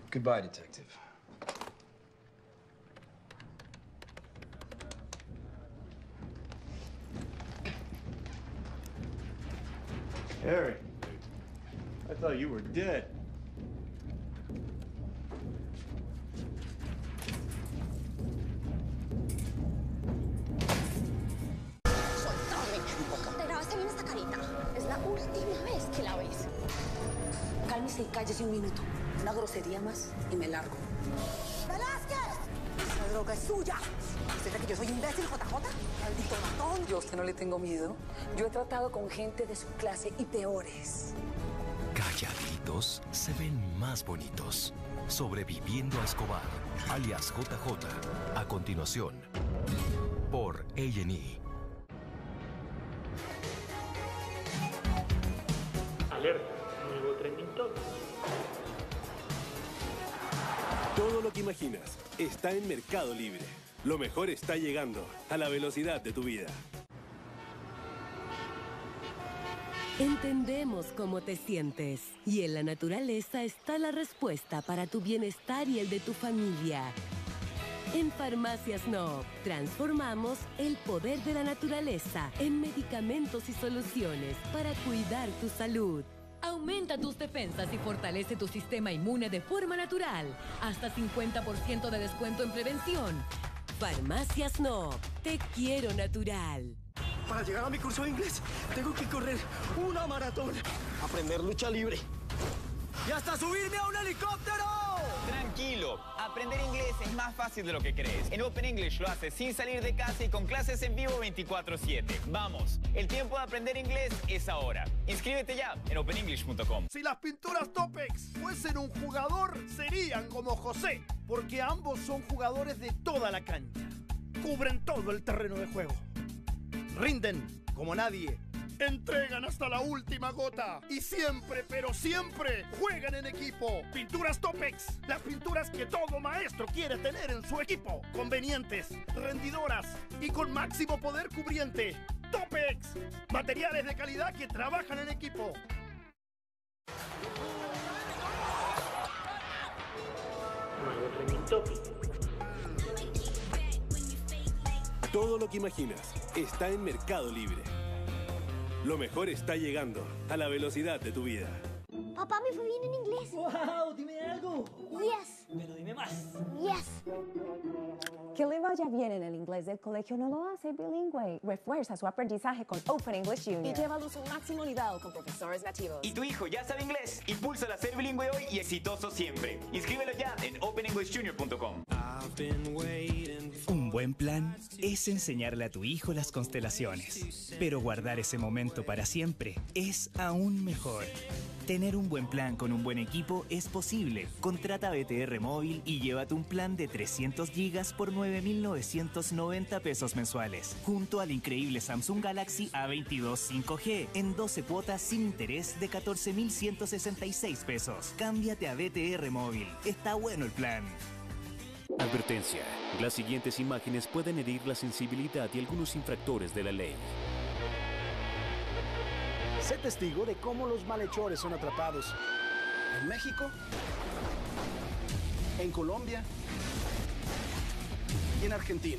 Goodbye, detective. Harry, I thought you were dead. ¡Soltame! ¿Te grabaste bien esta carita? Es la última vez que la ves. Cálmese y cállese un minuto. Una grosería más y me largo. ¡Velázquez! Esa droga es suya. ¿Usted cree que yo soy imbécil, JJ? Maldito matón. Yo a usted no le tengo miedo. Yo he tratado con gente de su clase y peores. Calladitos se ven más bonitos. Sobreviviendo a Escobar, alias JJ. A continuación, por A&E. Alerta, nuevo trending topic. Todo lo que imaginas está en Mercado Libre. Lo mejor está llegando a la velocidad de tu vida. Entendemos cómo te sientes y en la naturaleza está la respuesta para tu bienestar y el de tu familia. En Farmacias No, transformamos el poder de la naturaleza en medicamentos y soluciones para cuidar tu salud. Aumenta tus defensas y fortalece tu sistema inmune de forma natural. Hasta 50% de descuento en prevención. Farmacias No, te quiero natural. Para llegar a mi curso de inglés, tengo que correr una maratón. Aprender lucha libre. ¡Y hasta subirme a un helicóptero! Tranquilo, aprender inglés es más fácil de lo que crees. En Open English lo haces sin salir de casa y con clases en vivo 24/7. Vamos, el tiempo de aprender inglés es ahora. Inscríbete ya en openenglish.com. Si las pinturas Topex fuesen un jugador, serían como José, porque ambos son jugadores de toda la cancha. Cubren todo el terreno de juego. Rinden como nadie. Entregan hasta la última gota. Y siempre, pero siempre, juegan en equipo. Pinturas Topex. Las pinturas que todo maestro quiere tener en su equipo. Convenientes, rendidoras y con máximo poder cubriente. Topex. Materiales de calidad que trabajan en equipo. Nuevo trending topic. Todo lo que imaginas está en Mercado Libre. Lo mejor está llegando a la velocidad de tu vida. Papá, me fue bien en inglés. ¡Wow! Dime algo. Yes. Pero dime más. Yes. Que le vaya bien en el inglés del colegio no lo hace bilingüe. Refuerza su aprendizaje con Open English Junior. Y llévalo a su máximo nivel con profesores nativos. ¿Y tu hijo ya sabe inglés? Impúlsalo a ser bilingüe hoy y exitoso siempre. Inscríbelo ya en openenglishjunior.com. Un buen plan es enseñarle a tu hijo las constelaciones, pero guardar ese momento para siempre es aún mejor. Tener un buen plan con un buen equipo es posible. Contrata BTR Móvil y llévate un plan de 300 gigas por 9.990 pesos mensuales, junto al increíble Samsung Galaxy A22 5G en 12 cuotas sin interés de 14.166 pesos. Cámbiate a BTR Móvil. Está bueno el plan. Advertencia. Las siguientes imágenes pueden herir la sensibilidad y algunos infractores de la ley. Sé testigo de cómo los malhechores son atrapados en México, en Colombia y en Argentina.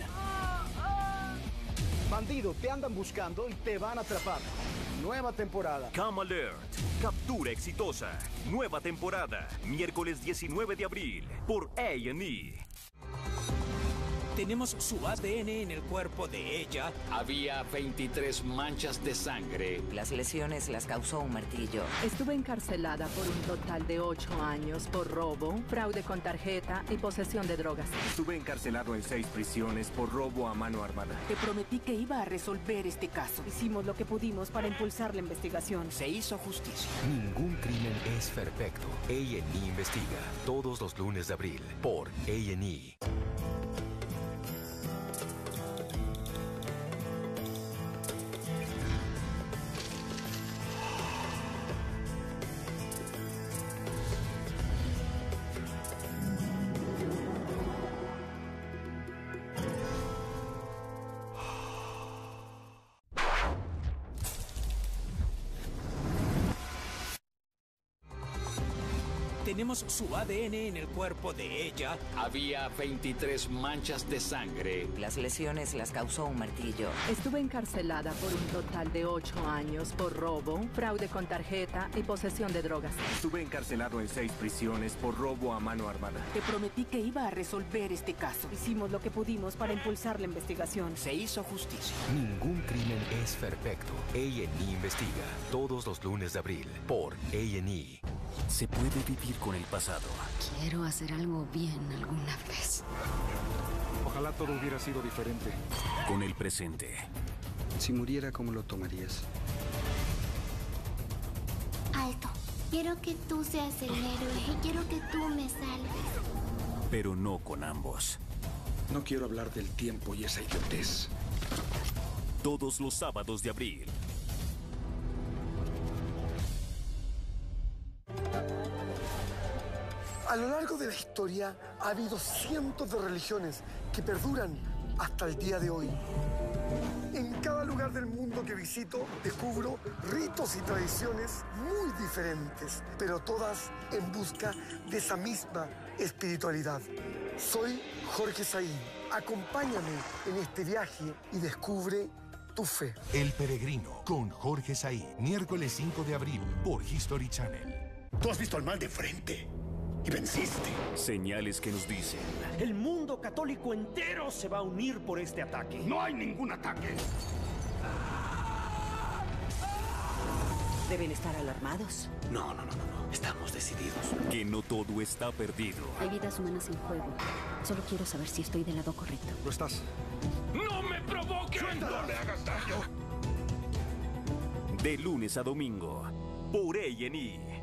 Bandido, te andan buscando y te van a atrapar. Nueva temporada. Cam Alert. Captura exitosa. Nueva temporada. Miércoles 19 de abril. Por A&E. Tenemos su ADN en el cuerpo de ella. Había 23 manchas de sangre. Las lesiones las causó un martillo. Estuve encarcelada por un total de 8 años por robo, fraude con tarjeta y posesión de drogas. Estuve encarcelado en 6 prisiones por robo a mano armada. Te prometí que iba a resolver este caso. Hicimos lo que pudimos para impulsar la investigación. Se hizo justicia. Ningún crimen es perfecto. A&E investiga. Todos los lunes de abril. Por A&E. Tenemos su ADN en el cuerpo de ella. Había 23 manchas de sangre. Las lesiones las causó un martillo. Estuve encarcelada por un total de 8 años por robo, fraude con tarjeta y posesión de drogas. Estuve encarcelado en 6 prisiones por robo a mano armada. Te prometí que iba a resolver este caso. Hicimos lo que pudimos para impulsar la investigación. Se hizo justicia. Ningún crimen es perfecto. A&E investiga todos los lunes de abril por A&E. Se puede vivir con el pasado. Quiero hacer algo bien alguna vez. Ojalá todo hubiera sido diferente. Con el presente. Si muriera, ¿cómo lo tomarías? Alto. Quiero que tú seas el héroe y quiero que tú me salves. Pero no con ambos. No quiero hablar del tiempo y esa idiotez. Todos los sábados de abril. A lo largo de la historia ha habido cientos de religiones que perduran hasta el día de hoy. En cada lugar del mundo que visito descubro ritos y tradiciones muy diferentes, pero todas en busca de esa misma espiritualidad. Soy Jorge Saí. Acompáñame en este viaje y descubre tu fe. El Peregrino con Jorge Saí, miércoles 5 de abril por History Channel. Tú has visto al mal de frente y venciste. Señales que nos dicen. El mundo católico entero se va a unir por este ataque. No hay ningún ataque. ¿Deben estar alarmados? No. Estamos decididos. Que no todo está perdido. Hay vidas humanas en juego. Solo quiero saber si estoy del lado correcto. Lo estás. ¡No me provoques! ¡No le hagas daño! De lunes a domingo, por A&E.